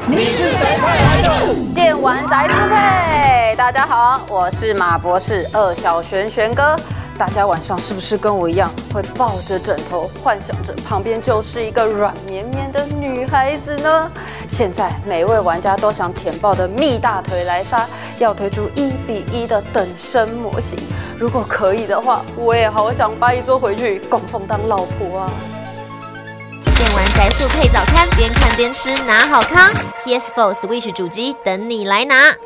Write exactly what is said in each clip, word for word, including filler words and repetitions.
你是谁派来的？ 电玩宅速配，大家好，我是马博士二小璇璇哥。大家晚上是不是跟我一样，会抱着枕头，幻想着旁边就是一个软绵绵的女孩子呢？现在每位玩家都想舔爆的蜜大腿莱莎，要推出一比一的等身模型。如果可以的话，我也好想扒一桌回去供奉当老婆啊！ 电玩宅速配早餐，边看边吃拿好康 ！P S 四 Switch 主机等你来拿。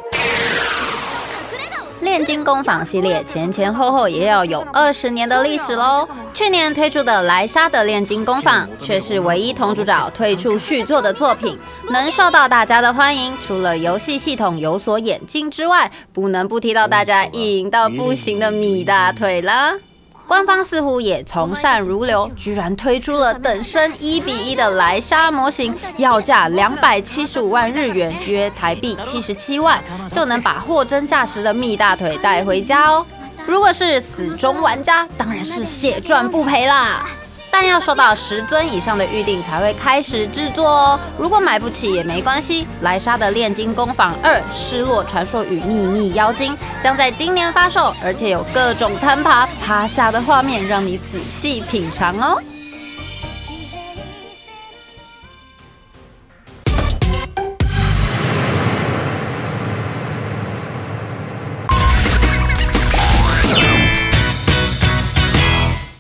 炼金工坊系列前前后后也要有二十年的历史喽。去年推出的莱莎的炼金工坊，却是唯一同主角退出续作的作品，能受到大家的欢迎，除了游戏系统有所演进之外，不能不提到大家意淫到不行的米大腿啦。官方似乎也从善如流，居然推出了等身一比一的莱莎模型，要价两百七十五万日元，约台币七十七万，就能把货真价实的蜜大腿带回家哦。如果是死忠玩家，当然是血赚不赔啦。但要收到十尊以上的预定才会开始制作哦。如果买不起也没关系，莱莎的炼金工坊二失落传说与秘密妖精将在今年发售，而且有各种攀爬、趴下的画面，让你仔细品尝哦。